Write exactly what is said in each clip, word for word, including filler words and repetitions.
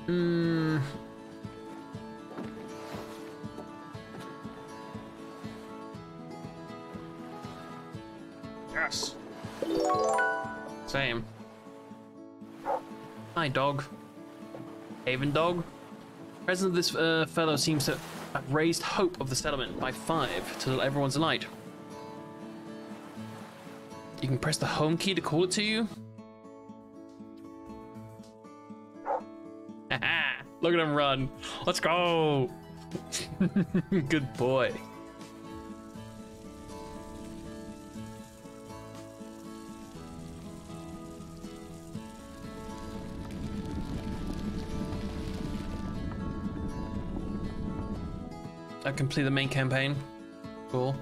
Hmm. Yes. Same. Hi, dog. Haven dog. The presence of this uh, fellow seems to have raised hope of the settlement by five to everyone's delight. You can press the home key to call it to you. Haha! Look at him run. Let's go. Good boy. I complete the main campaign. Cool.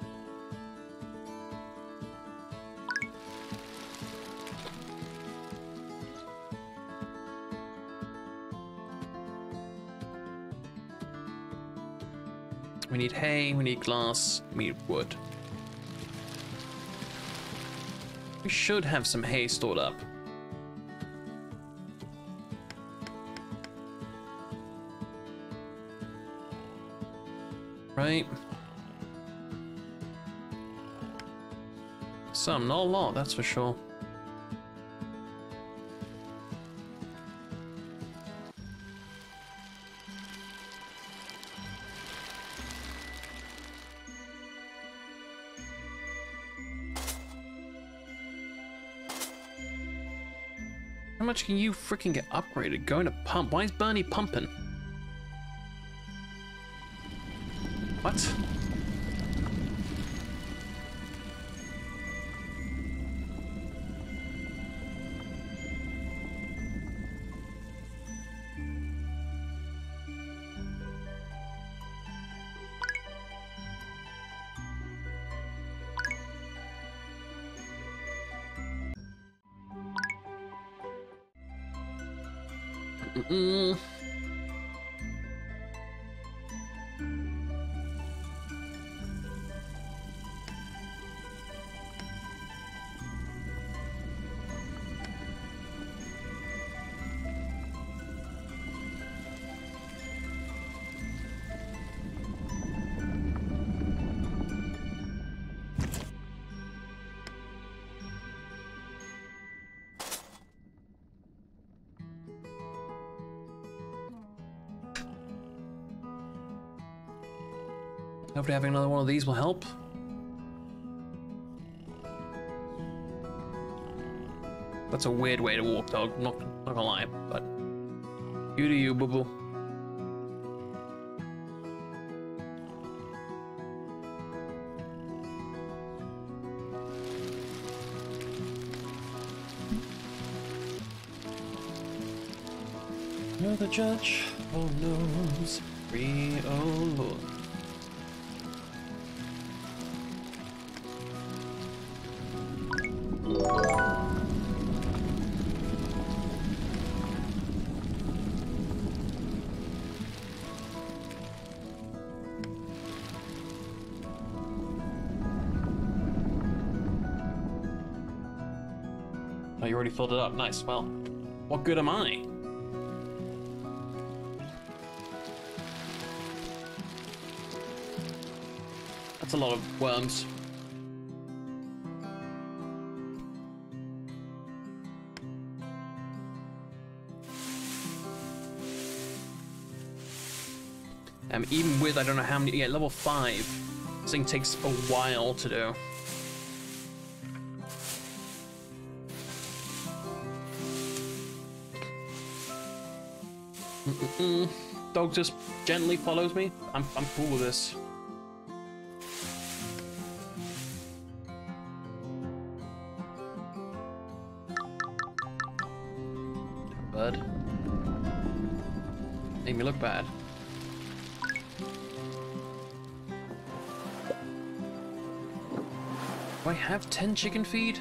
We need hay, we need glass, we need wood. We should have some hay stored up. Right? Some, not a lot, that's for sure. How much can you freaking get upgraded? Going to pump. Why is Bernie pumping? What? Mm-mm. Hopefully having another one of these will help. That's a weird way to walk, dog. Not, not gonna lie, but you do you, boo boo. You're the judge, oh knows, free, oh Lord. Oh, you already filled it up. Nice. Well, what good am I? That's a lot of worms. Um, even with, I don't know how many, yeah, level five, this thing takes a while to do. Mm-mm-mm. Dog just gently follows me. I'm, I'm cool with this. Bird. Made me look bad. Do I have ten chicken feed?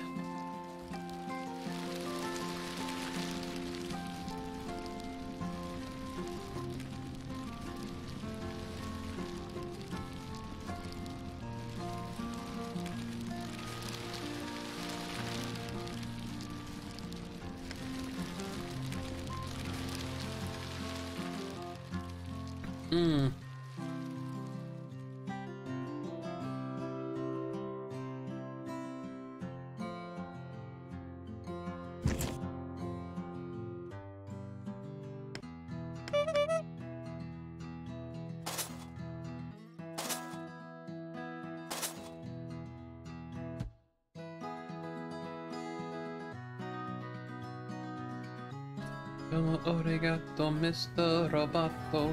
Hmm. Como arigato, mister Roboto.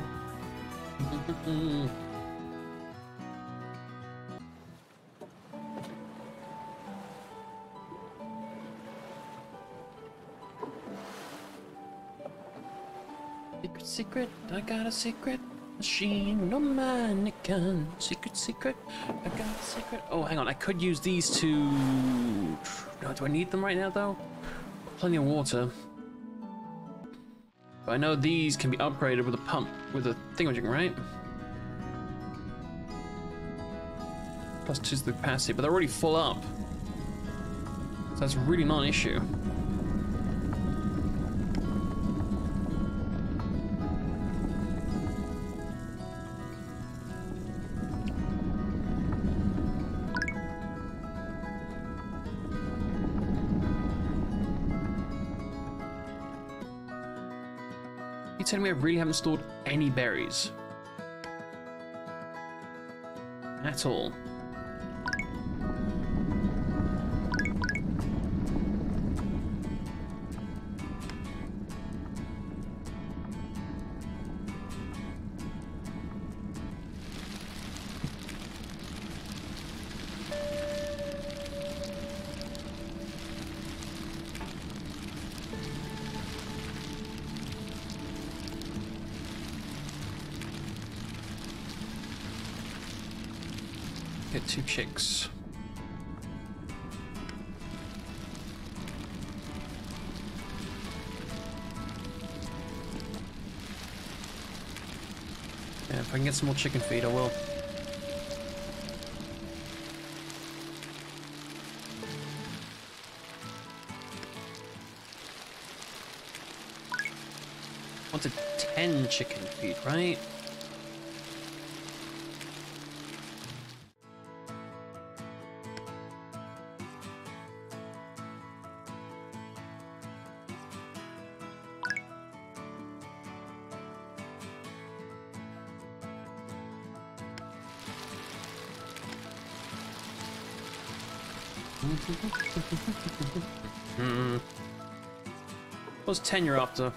Secret, secret, I got a secret machine, no mannequin. Secret, secret, I got a secret. Oh, hang on, I could use these to. No, do I need them right now though? Plenty of water. But I know these can be upgraded with a pump, with a thingamajig, right? Plus two to the capacity, but they're already full up. So that's really not an issue. You telling me I really haven't stored any berries? At all. Get two chicks. Yeah, if I can get some more chicken feed, I will. Wanted ten chicken feed, right? Hmm. What's ten you're after?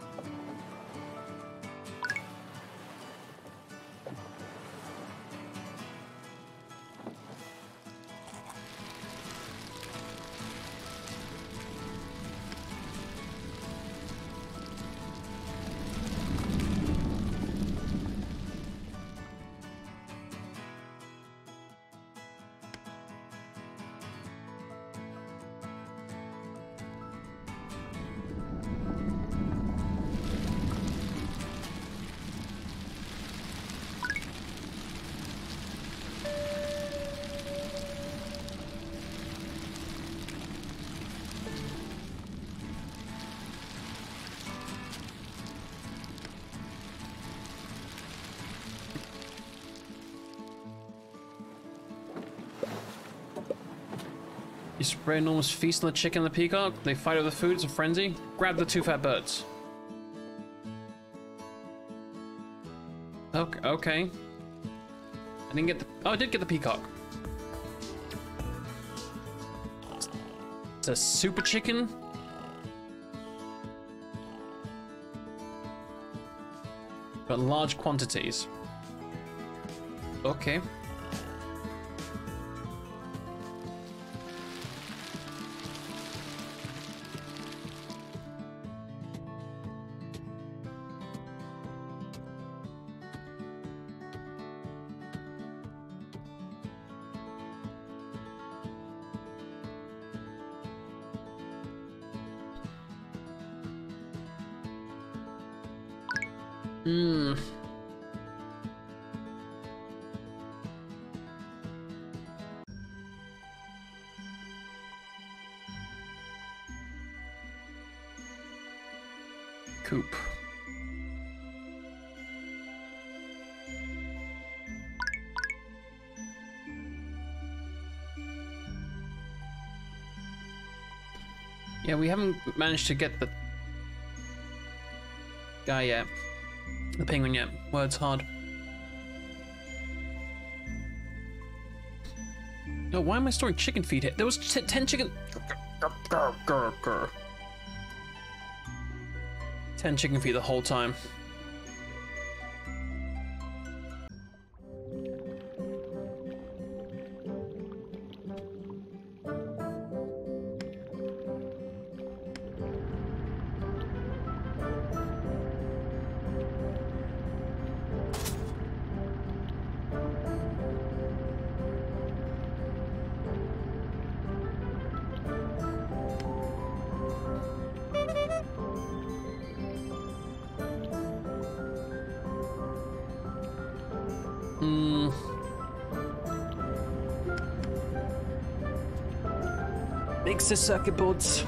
You spray enormous feast on the chicken and the peacock. They fight over the food. It's a frenzy. Grab the two fat birds. Okay. Okay. I didn't get the. Oh, I did get the peacock. It's a super chicken. But large quantities. Okay. Hmm. Coop. Yeah, we haven't managed to get the guy yet. The penguin yet. Word's hard. No, why am I storing chicken feed here? There was t ten chicken... ten chicken feed the whole time. Hmm. Makes the circuit boards.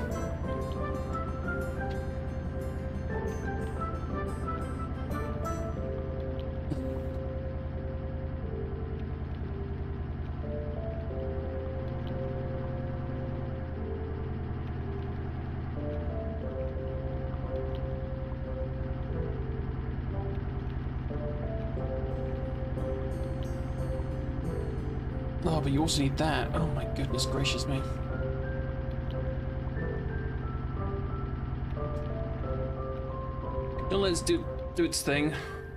Oh, but you also need that. Oh my goodness gracious me. Don't let it do, do its thing.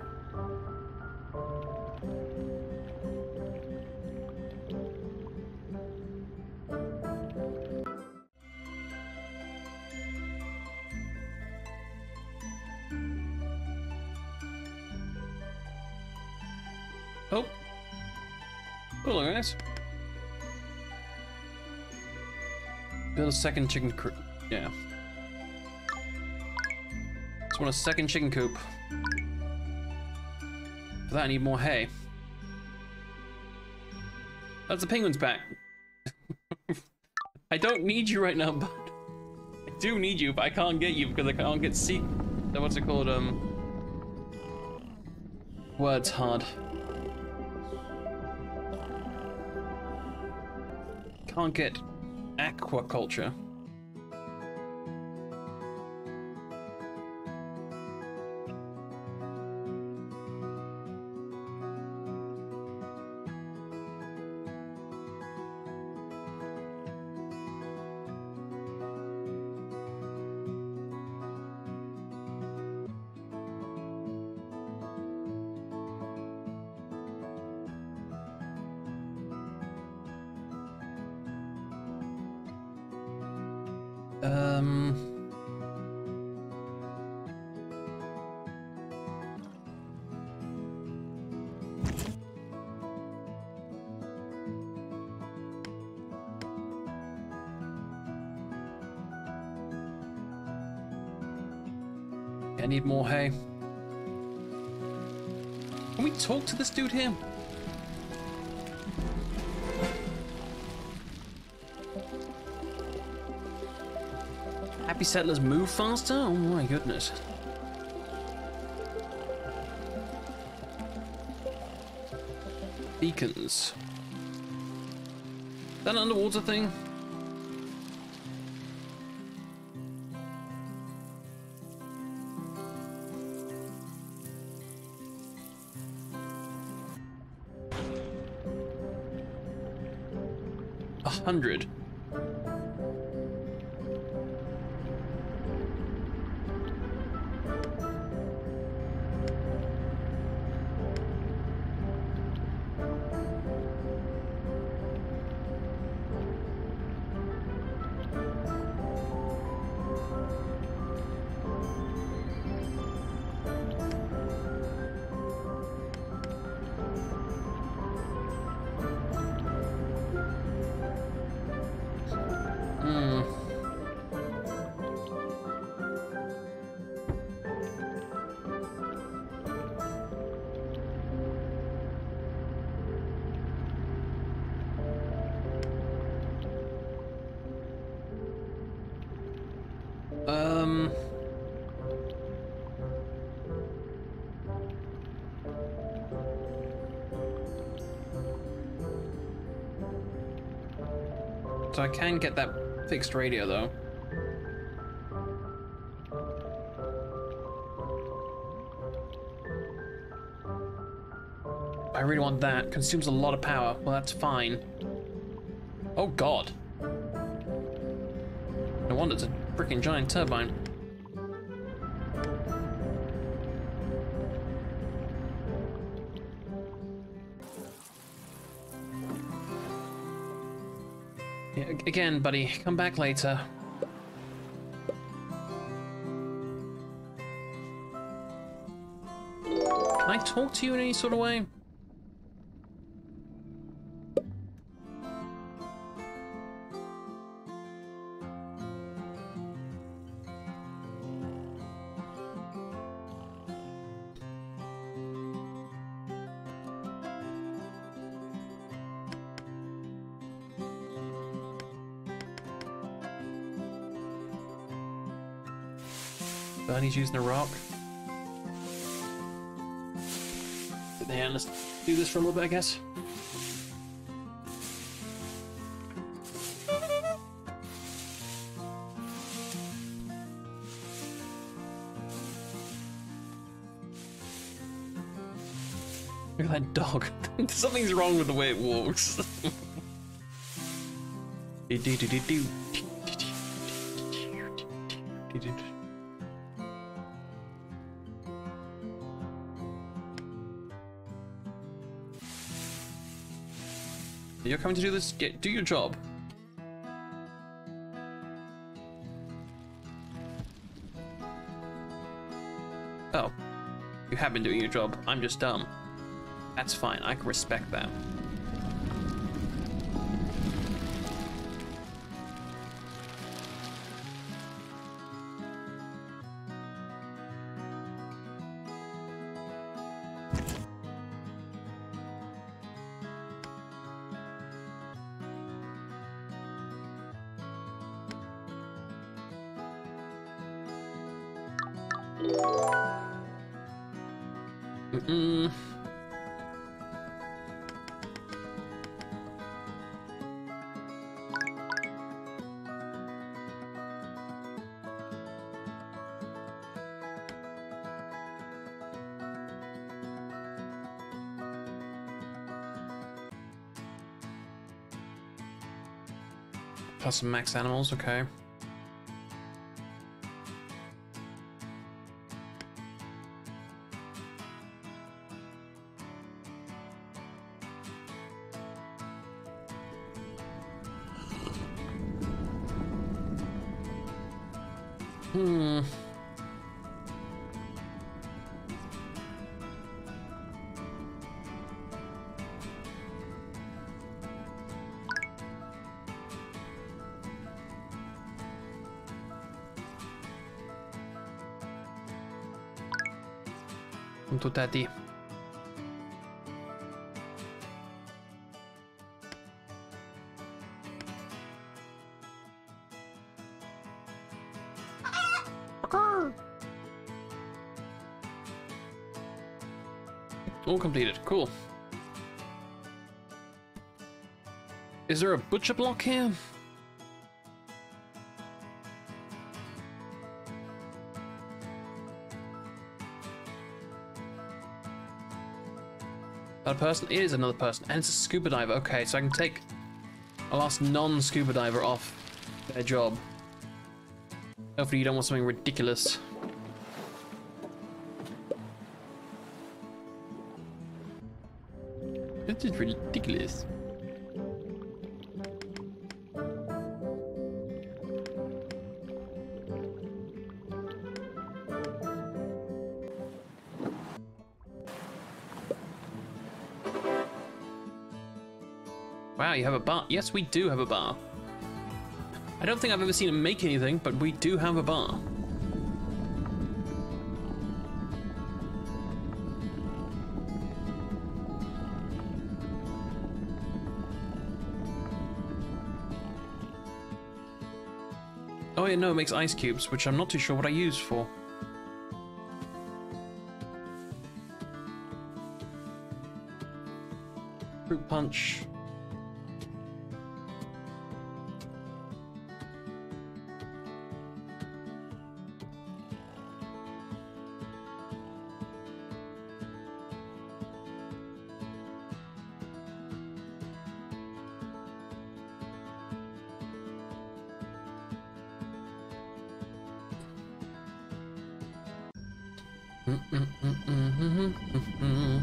Oh. Cool, guys. Build a second chicken coop. Yeah. Just want a second chicken coop. For that, I need more hay. That's the penguin's back. I don't need you right now, but I do need you, but I can't get you because I can't get seek. What's it called? Um. Words hard. Can't get aquaculture. Um. I need more hay. Can we talk to this dude here? Happy settlers move faster? Oh my goodness. Beacons. Is that an underwater thing? A hundred. Um. So I can get that fixed radio though. I really want that. Consumes a lot of power. Well, that's fine. Oh god. No wonder it's a freaking giant turbine. Yeah, again, buddy, come back later. Can I talk to you in any sort of way? Bernie's using a rock. Sit there and let's do this for a little bit, I guess. Look at that dog. Something's wrong with the way it walks. You're coming to do this? Get, do your job. Oh. You have been doing your job. I'm just dumb. That's fine. I can respect that. Mm-mm. Plus some max animals, okay. Hmm. Untuk tadi. All completed. Cool. Is there a butcher block here? That a person? It is another person, and it's a scuba diver. Okay, so I can take a last non-scuba diver off their job. Hopefully you don't want something ridiculous. This is ridiculous. Wow, you have a bar. Yes, we do have a bar. I don't think I've ever seen him make anything, but we do have a bar. Oh yeah, no, it makes ice cubes, which I'm not too sure what I use for. Fruit punch. Mm -mm -mm -mm -mm -mm -mm.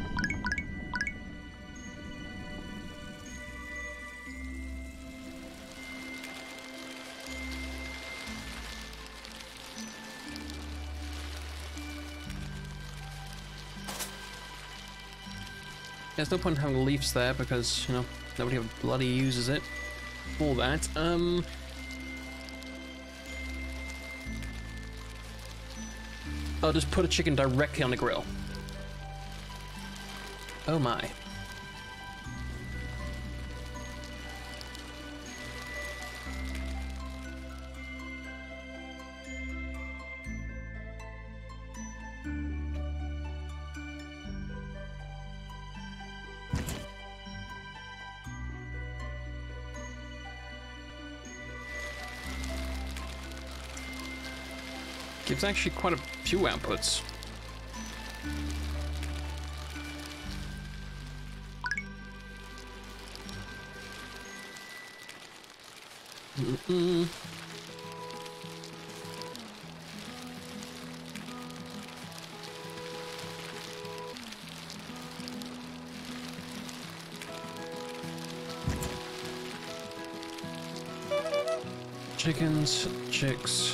There's no point in having leaves there because, you know, nobody bloody uses it for that. Um, I'll just put a chicken directly on the grill. Oh my. Gives actually quite a few outputs. Mm-mm. Chickens, chicks.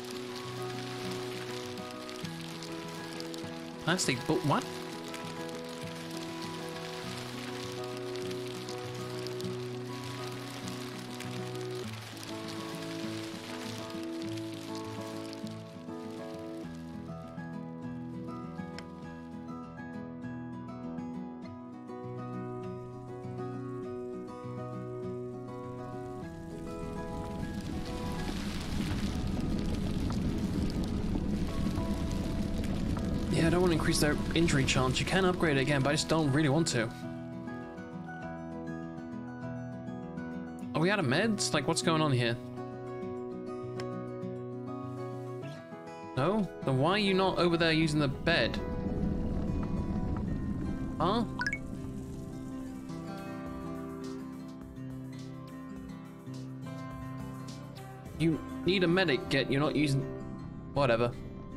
Plastic, but what? Yeah, I don't want to increase their injury chance. You can upgrade it again, but I just don't really want to. Are we out of meds? Like, what's going on here? No? Then why are you not over there using the bed? Huh? You need a medic kit, you're not using... Whatever.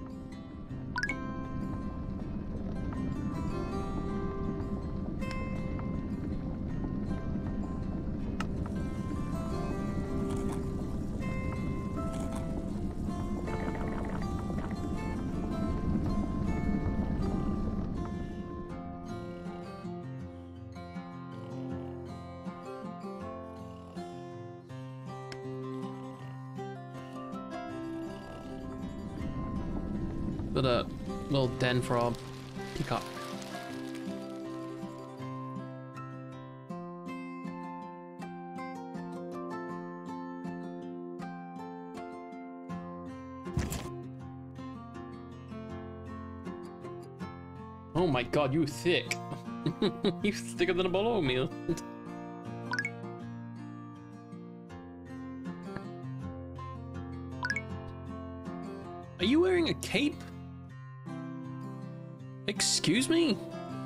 But a little den for our peacock. Oh my god, you thick. You thicker than a bolo meal. Are you wearing a cape? Excuse me?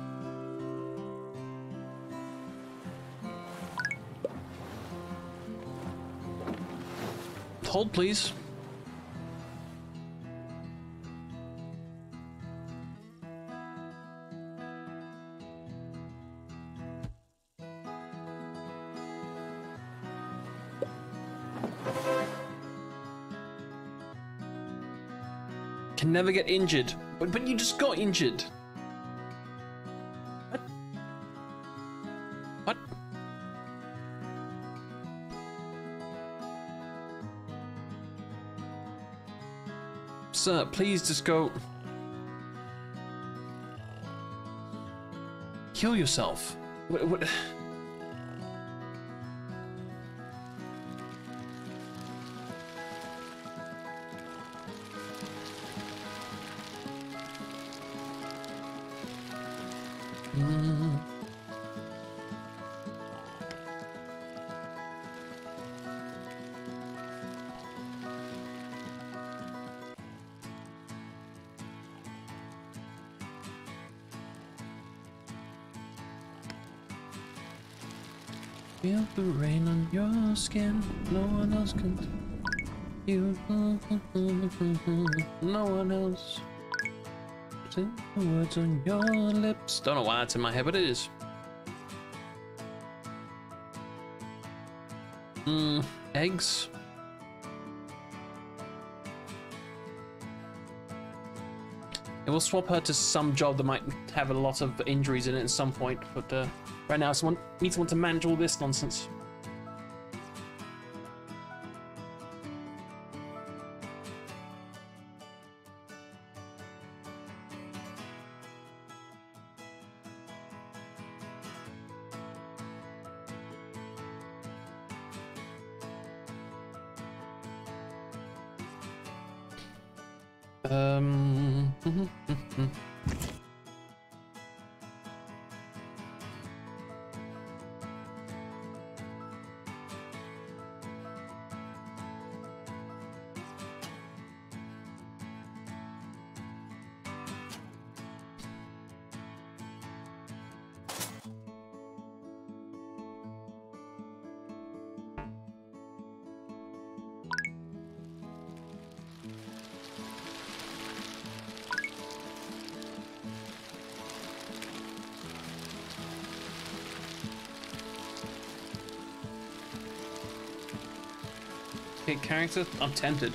Hold, please. Can never get injured. But, but you just got injured. What? What? Sir, please just go... Kill yourself. What, what... Mm. Feel the rain on your skin, no one else can. You, no one else. Putting the words on your lips. Don't know why that's in my head, but it is. Hmm, eggs. And we'll swap her to some job that might have a lot of injuries in it at some point, but uh, right now someone needs someone to manage all this nonsense. Um. Character? I'm tempted.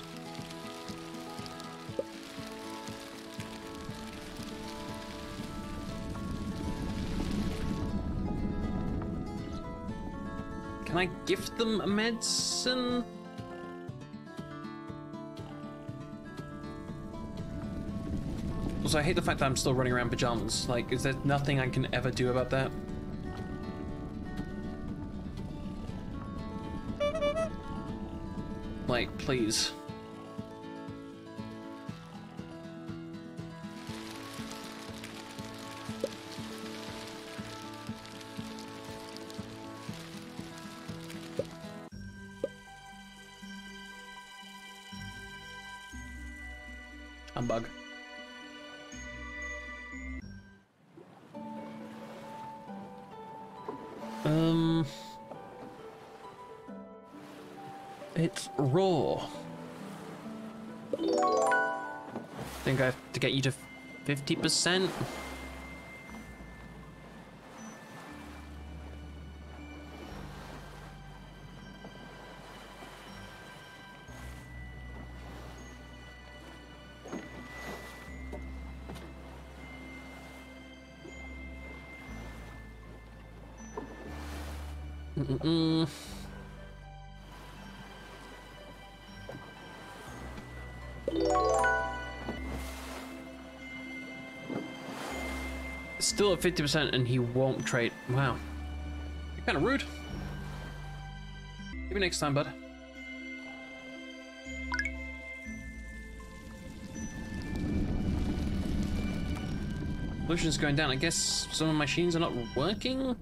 Can I gift them a medicine? Also, I hate the fact that I'm still running around pajamas. Like, is there nothing I can ever do about that? Like, please. Humbug. Um... It's raw. Think I have to get you to fifty percent? Mm-mm-mm. Still at fifty percent and he won't trade. Wow. You're kind of rude. Maybe next time, bud. Pollution's going down. I guess some of my machines are not working?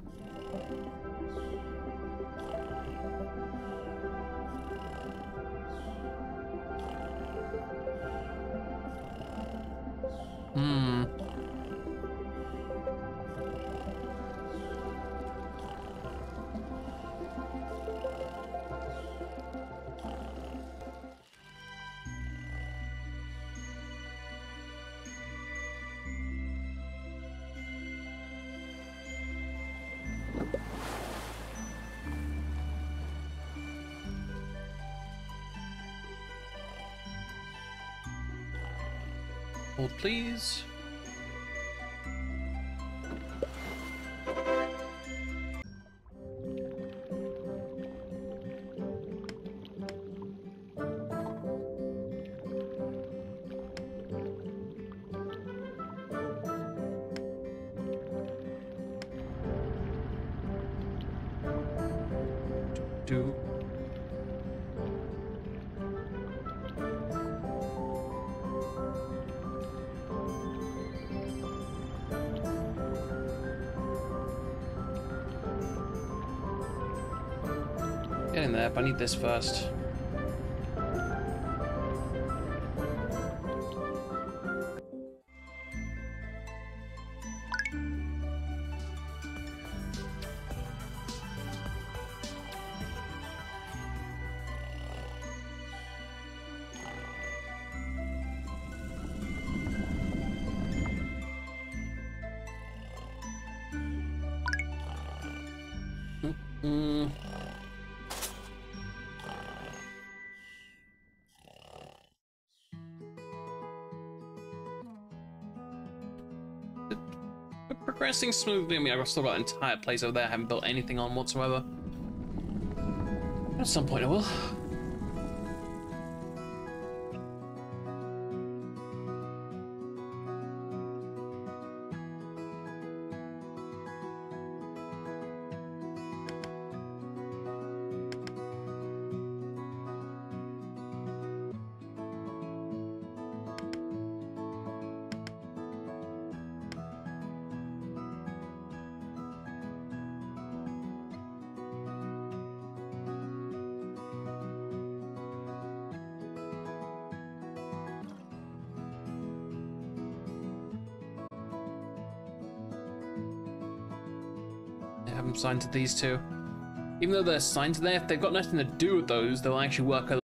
Hmm. Hold, please. Do. Get in there, but I need this first. Mm. We're progressing smoothly. I mean, I've still got an entire place over there I haven't built anything on whatsoever. At some point I will. I haven't signed to these two. Even though they're signed to there, if they've got nothing to do with those, they'll actually work a